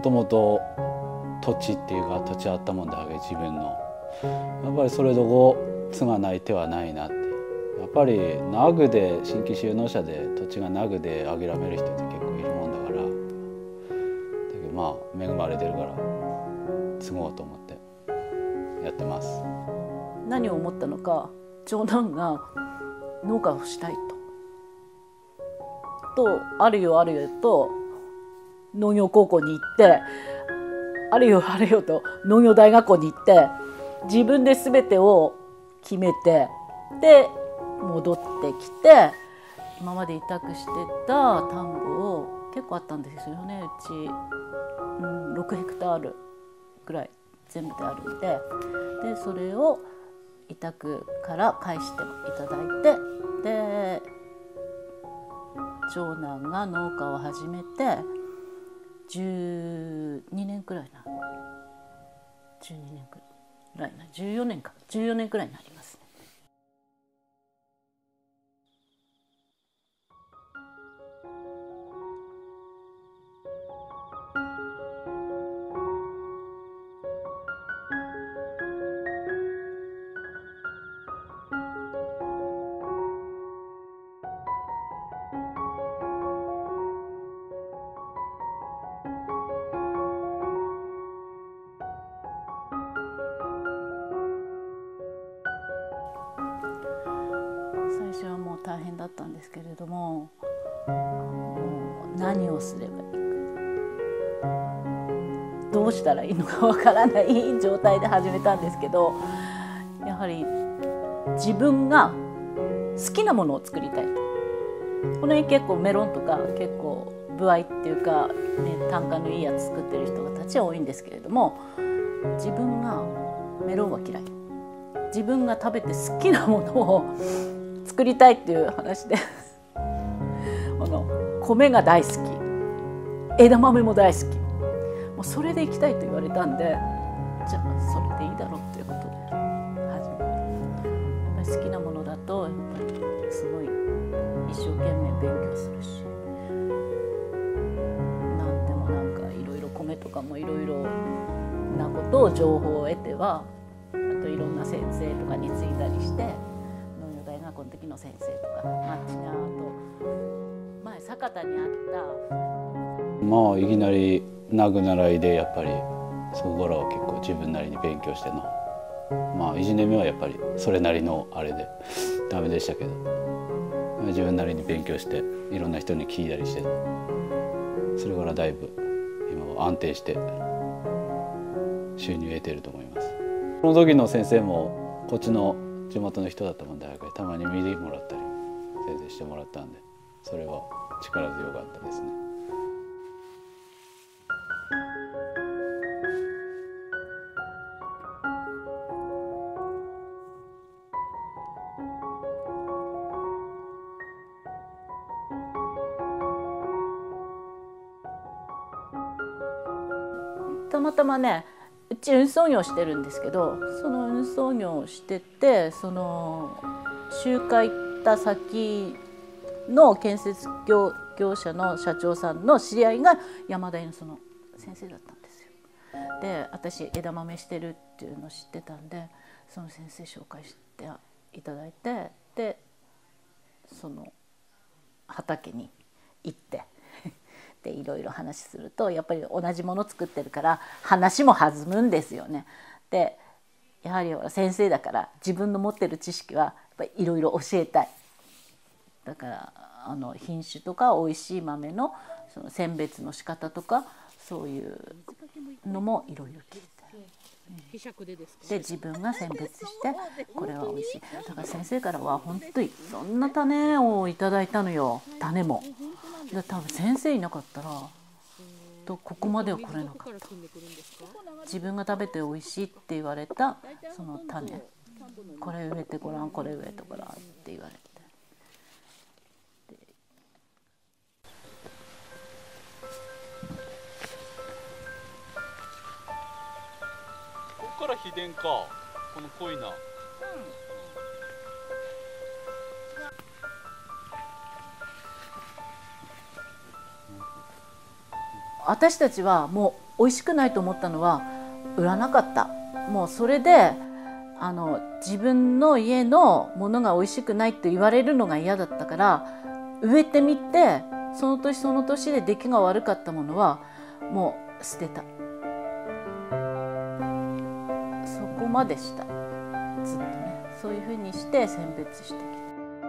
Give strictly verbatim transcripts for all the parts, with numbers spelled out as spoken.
もともと土地っていうか土地あったもんだけ自分のやっぱりそれどこ継がない手はないなって。やっぱりナグで新規就農者で土地がナグで諦める人って結構いるもんだから、だけどまあ恵まれてるから継ごうと思ってやってます。 何を思ったのか、長男が農家をしたいととあるよあるよと農業高校に行って、あるよあるよと農業大学校に行って、自分で全てを決めて、で戻ってきて、今まで委託してた田んぼを結構あったんですよね。うち、うん、ろくヘクタールぐらい全部であるんで、でそれを委託から返していただいて、で長男が農家を始めてじゅうにねんくらいなじゅうにねんくらいなじゅうよねんかじゅうよねんくらいになりますね。最初はもう大変だったんですけれども、もう何をすればいいか、どうしたらいいのかわからない状態で始めたんですけど、やはり自分が好きなものを作りたいと。この辺結構メロンとか結構歩合っていうか、ね、単価のいいやつ作ってる人たちは多いんですけれども、自分がメロンは嫌い、自分が食べて好きなものを作りたいっていう話であの米が大好き、枝豆も大好き、もうそれで行きたいと言われたんで、じゃあそれでいいだろうっていうことで始めた。やっぱり好きなものだとやっぱりすごい一生懸命勉強するし、なんでもなんかいろいろ米とかもいろいろなことを情報を得ては、あといろんな先生とかについたりして、農業大学校の時の先生とか、まあ、あと前酒田にあったまあいきなりナグ習いでやっぱりそこからは結構自分なりに勉強しての、まあいちねんめはやっぱりそれなりのあれでダメでしたけど、自分なりに勉強していろんな人に聞いたりして、それからだいぶ今は安定して収入を得ていると思います。その時の先生もこっちの地元の人だったもんで、たまに見てもらったり先生してもらったんで、それは力強かったですね。 たまたまね、うち運送業してるんですけど、その運送業をしてて、その集会行った先の建設 業, 業者の社長さんの知り合いが山大のその先生だったんですよ。で私枝豆してるっていうのを知ってたんで、その先生紹介していただいて、でその畑に行ってでいろいろ話すると、やっぱり同じもの作ってるから話も弾むんですよね。でやはり先生だから自分の持ってる知識はやっぱりいろいろ教えたい。だからあの品種とかおいしい豆のその選別の仕方とか、そういうのもいろいろ聞いて、で自分が選別してこれはおいしい。だから先生からは本当にいろんな種をいただいたのよ。種もで多分先生いなかったらとここまでは来れなかった。自分が食べておいしいって言われたその種、これ植えてごらん、これ植えてごらんって言われて、 ここから秘伝か、この濃いな。うん、 私たちはもう美味しくないと思ったのは売らなかった。もうそれであの自分の家のものが美味しくないって言われるのが嫌だったから、植えてみてその年その年で出来が悪かったものはもう捨てた。そこまでした。ずっとね、そういうふうにして選別してきた。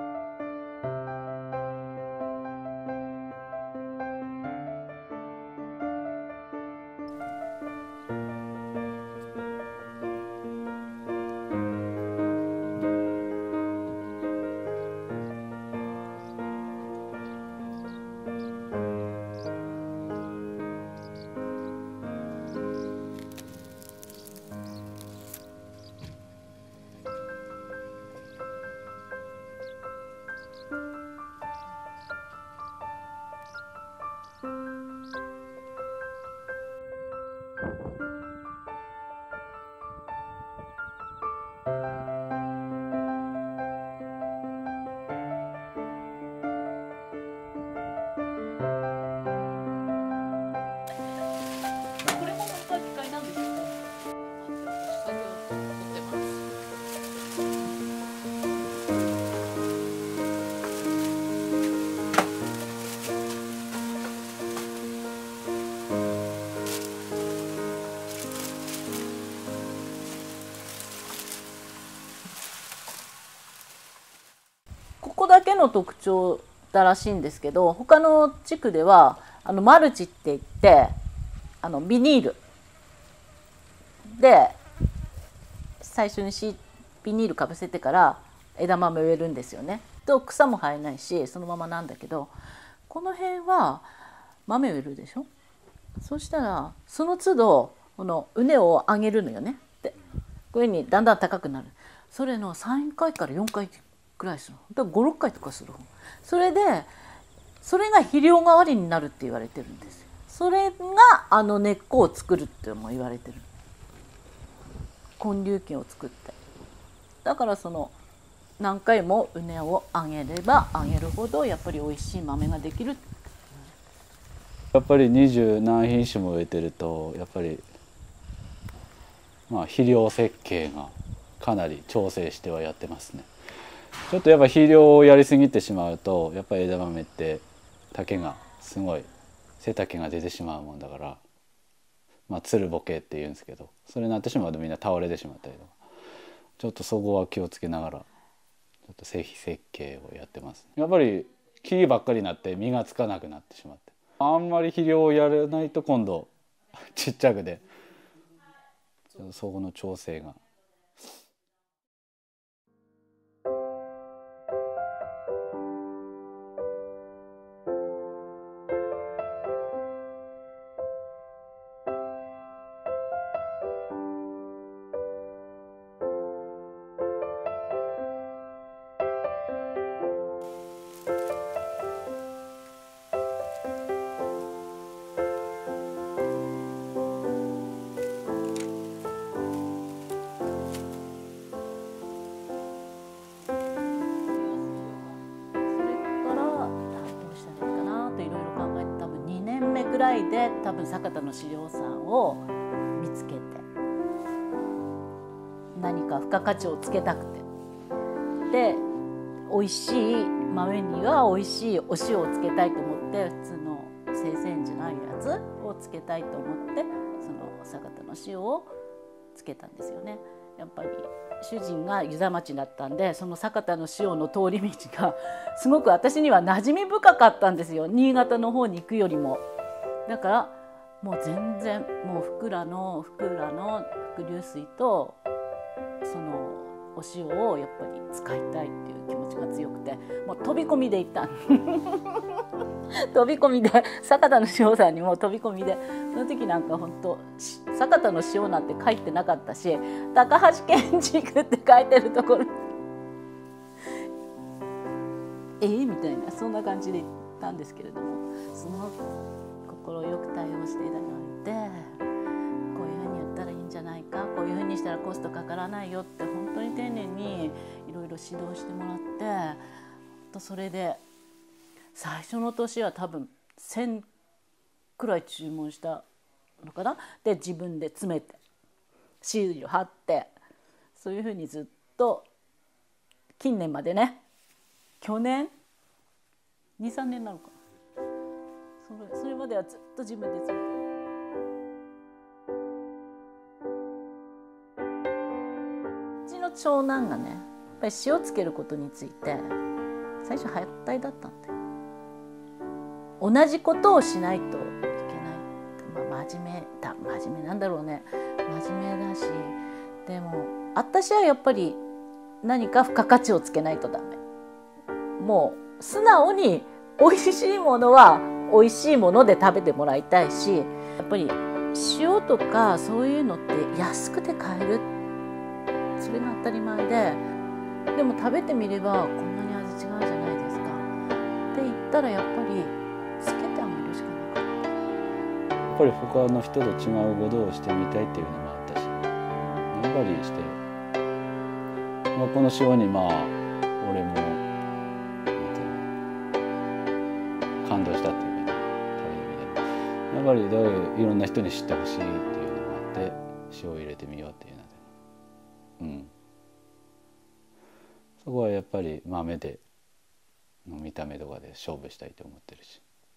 ここだけの特徴だらしいんですけど、他の地区ではあのマルチって言ってあのビニールで最初にしビニールかぶせてから枝豆植えるんですよね。と草も生えないしそのままなんだけど、この辺は豆植えるでしょ。そしたらその都度この畝を上げるのよね。でこういうふうにだんだん高くなる。それのさんかいからよんかいくらいするの。ごろっかいとかする。それでそれが肥料代わりになるって言われてるんですよ。それがあの根っこを作るっても言われてる。根粒菌を作って。だからその何回も畝を上げれば上げるほどやっぱり美味しい豆ができる。 やっぱり二十何品種も植えてるとやっぱりまあ肥料設計がかなり調整してはやってますね。ちょっとやっぱ肥料をやりすぎてしまうとやっぱり枝豆って丈がすごい背丈が出てしまうもんだから、まあつるボケっていうんですけど、それになってしまうとみんな倒れてしまったりとか、ちょっとそこは気をつけながらちょっと製品設計をやってます。やっぱり木ばっかりになって実がつかなくなってしまって、あんまり肥料をやらないと今度ちっちゃくでそこの調整が。 ぐらいで多分酒田の資料さんを見つけて何か付加価値をつけたくて、で美味しい豆には美味しいお塩をつけたいと思って、普通の生鮮じゃないやつをつけたいと思ってその酒田の塩をつけたんですよね。やっぱり主人が遊佐町だったんで、その酒田の塩の通り道がすごく私には馴染み深かったんですよ、新潟の方に行くよりも。だからもう全然もう福良の福良の伏流水とそのお塩をやっぱり使いたいっていう気持ちが強くて、もう飛び込みで行った飛び込みで酒田の塩さんにも飛び込みで、その時なんか本当酒田の塩なんて書いてなかったし、高橋建築って書いてるところえー、みたいなそんな感じで行ったんですけれども、すごく快く対応していただいて、こういうふうに言ったらいいんじゃないか、こういうふうにしたらコストかからないよって本当に丁寧にいろいろ指導してもらって、とそれで最初の年は多分せんくらい注文したのかな。で自分で詰めてシール貼って、そういうふうにずっと近年までね、去年にさんねんなのかな、それ、それまではずっと自分で詰めて。うちの長男がね、やっぱり塩つけることについて最初反対だったんだよ。同じことをしないといけない、まあ、真面目だ真面目なんだろうね、真面目だし、でも私はやっぱり何か付加価値をつけないとダメ。もう素直に美味しいものは美味しいもので食べてもらいたいし、やっぱり塩とかそういうのって安くて買える、それが当たり前で、でも食べてみればこんなに味違うじゃないですかって言ったら、やっぱりつけてあげるしかなかった。 やっぱり他の人と違うことをしてみたいっていうのもあったし、やっぱりして、まあ、この塩にまあ俺も感動したっていうか、ね、やっぱりだからいろんな人に知ってほしいっていうのもあって塩を入れてみようっていうので、うん、そこはやっぱり豆で見た目とかで勝負したいと思ってるし。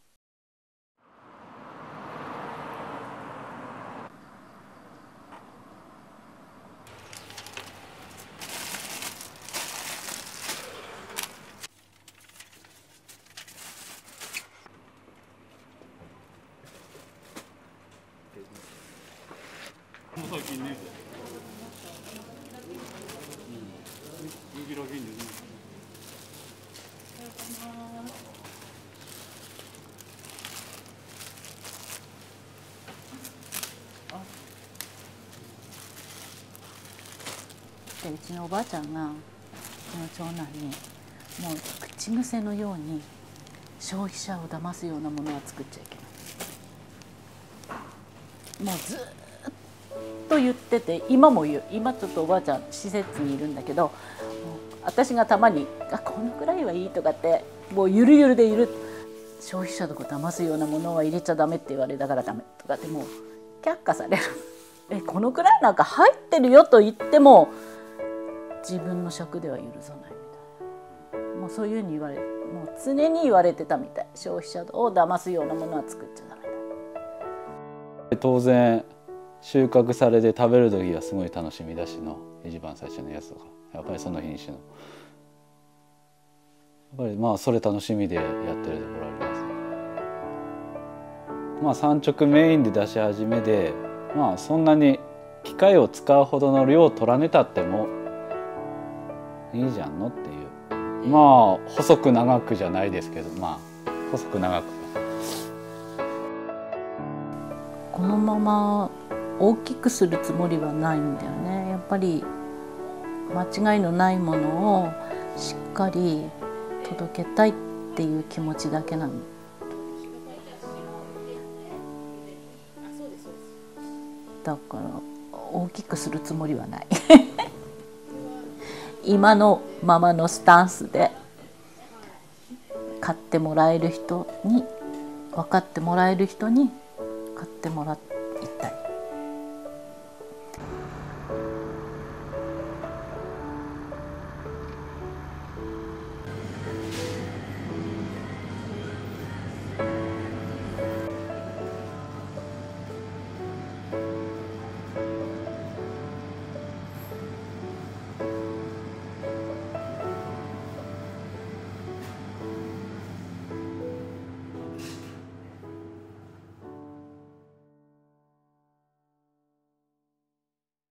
でうちのおばあちゃんがうちの長男にもう口癖のように消費者を騙すようなものは作っちゃいけない、もうずっと言ってて、今も言う。今ちょっとおばあちゃん施設にいるんだけど、私がたまに「あこのくらいはいい」とかってもうゆるゆるでいる、消費者とか騙すようなものは入れちゃダメって言われたからダメとかってもう却下されるえこのくらいなんか入ってるよと言っても自分の尺では許さないみたいな、もうそういうふうに言われ、もう常に言われてたみたい。消費者を騙すようなものは作っちゃダメだ。 当然収穫されて食べる時はすごい楽しみだしの、一番最初のやつとかやっぱりその品種のやっぱりまあそれ楽しみでやってるところありますね。まあ産直メインで出し始めで、まあそんなに機械を使うほどの量を取らねたってもいいじゃんのっていう、まあ細く長くじゃないですけど、まあ細く長くこのまま大きくするつもりはないんだよね。やっぱり間違いのないものをしっかり届けたいっていう気持ちだけなの。だから大きくするつもりはない今のままのスタンスで買ってもらえる人に、分かってもらえる人に買ってもらいたい。